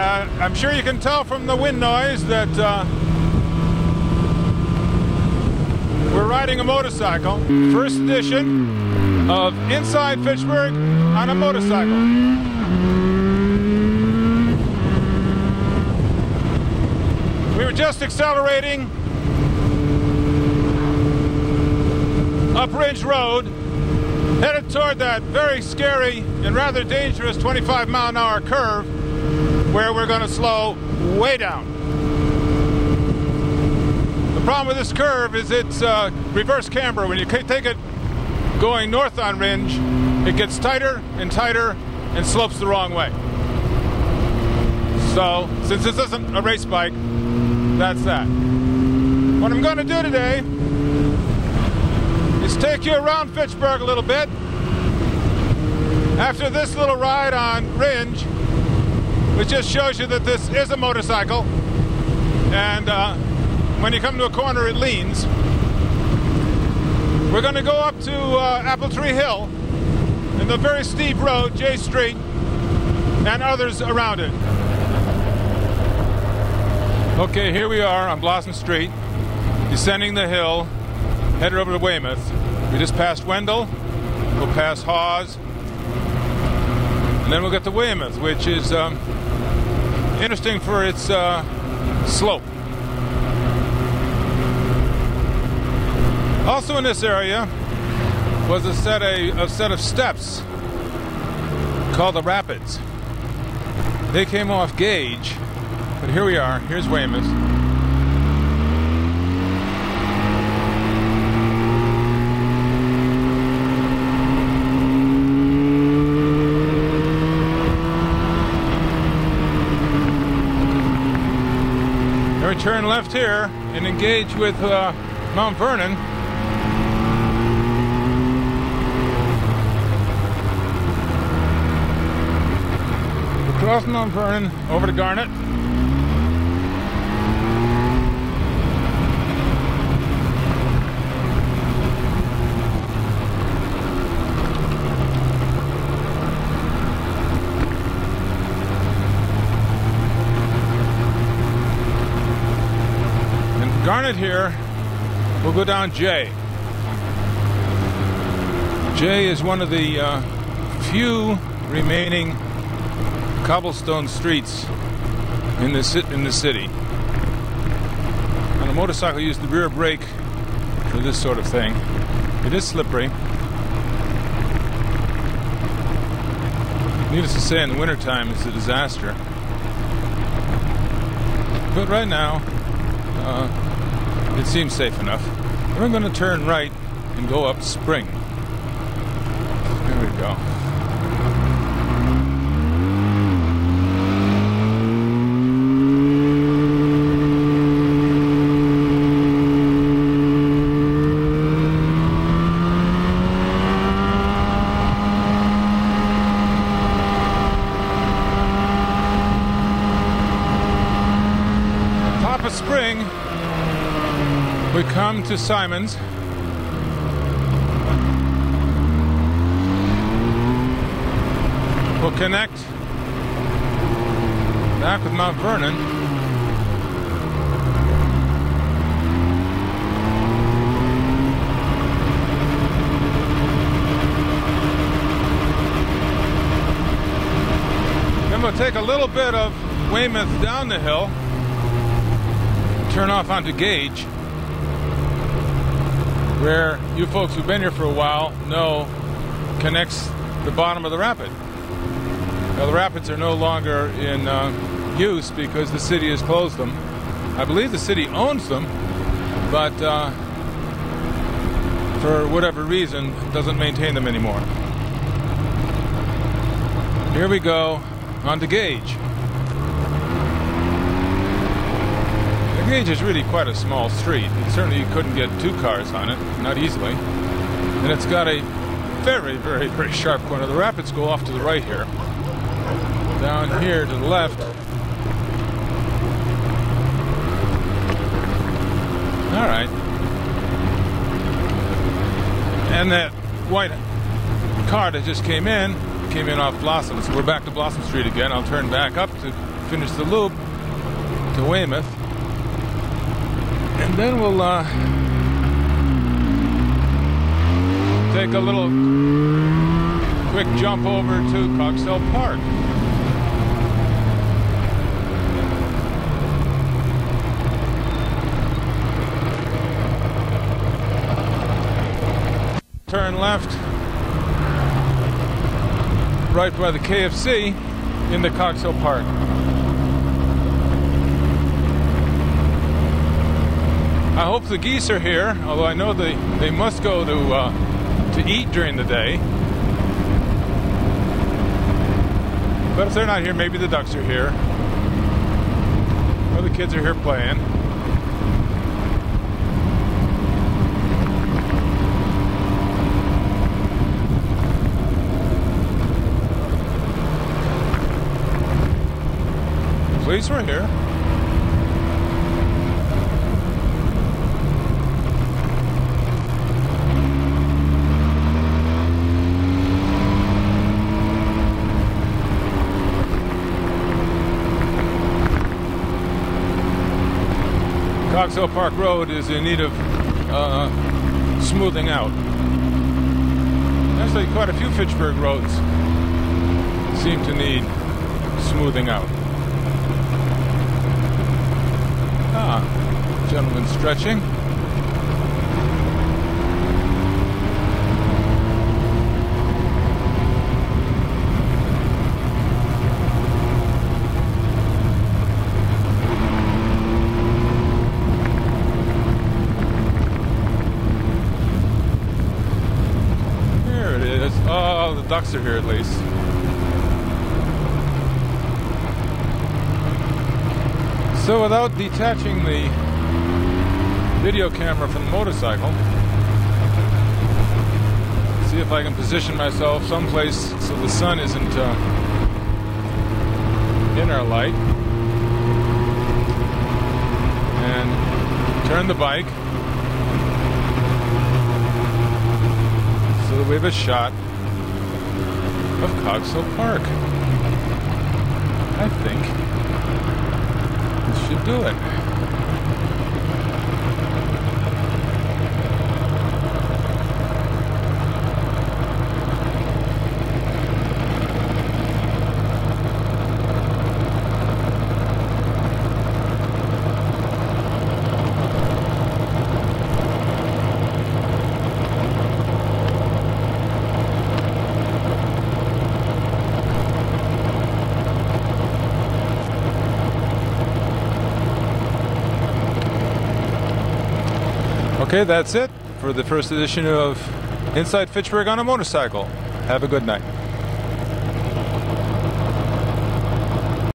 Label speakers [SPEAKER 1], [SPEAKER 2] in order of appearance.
[SPEAKER 1] I'm sure you can tell from the wind noise that we're riding a motorcycle. First edition of Inside Fitchburg on a motorcycle. We were just accelerating up Ridge Road, headed toward that very scary and rather dangerous 25-mile-an-hour curve where we're going to slow way down. The problem with this curve is it's reverse camber. When you take it going north on Ringe, it gets tighter and tighter and slopes the wrong way. So, since this isn't a race bike, that's that. What I'm going to do today is take you around Fitchburg a little bit. After this little ride on Ringe, which just shows you that this is a motorcycle, and when you come to a corner it leans. We're going to go up to Apple Tree Hill and the very steep road, J Street, and others around it. Okay, here we are on Blossom Street, descending the hill, headed over to Weymouth. We just passed Wendell, we'll pass Hawes, and then we'll get to Weymouth, which is interesting for its slope. Also in this area was a set of steps called the Rapids. They came off Gage, but here we are. Here's Weymouth. We turn left here and engage with Mount Vernon. Across Mount Vernon, over to Garnet. Garnet here, we'll go down J. J is one of the few remaining cobblestone streets in the city. On a motorcycle, use the rear brake for this sort of thing. It is slippery. Needless to say, in the wintertime, it's a disaster. But right now, it seems safe enough. We're going to turn right and go up Spring. There we go. Top of Spring, we come to Simons. We'll connect back with Mount Vernon. Then we'll take a little bit of Weymouth down the hill, turn off onto Gage, where you folks who've been here for a while know connects the bottom of the rapid. Now, the rapids are no longer in use because the city has closed them. I believe the city owns them, but for whatever reason doesn't maintain them anymore. Here we go on to Gage. The Gage is really quite a small street. Certainly you couldn't get two cars on it, not easily. And it's got a very, very, very sharp corner. The rapids go off to the right here. Down here to the left. All right. And that white car that just came in off Blossom. So we're back to Blossom Street again. I'll turn back up to finish the loop to Weymouth, and then we'll take a little quick jump over to Coxell Park. Turn left, right by the KFC into Coxell Park. I hope the geese are here, although I know they must go to eat during the day. But if they're not here, maybe the ducks are here. Or the kids are here playing. Police were here. Coxell Park Road is in need of smoothing out. Actually, quite a few Fitchburg roads seem to need smoothing out. Gentleman stretching. Here it is. Oh, the ducks are here at least. So without detaching the video camera from the motorcycle, see if I can position myself someplace so the sun isn't in our light, and turn the bike so that we have a shot of Coxell Park. I think this should do it. Okay, that's it for the first edition of Inside Fitchburg on a Motorcycle. Have a good night.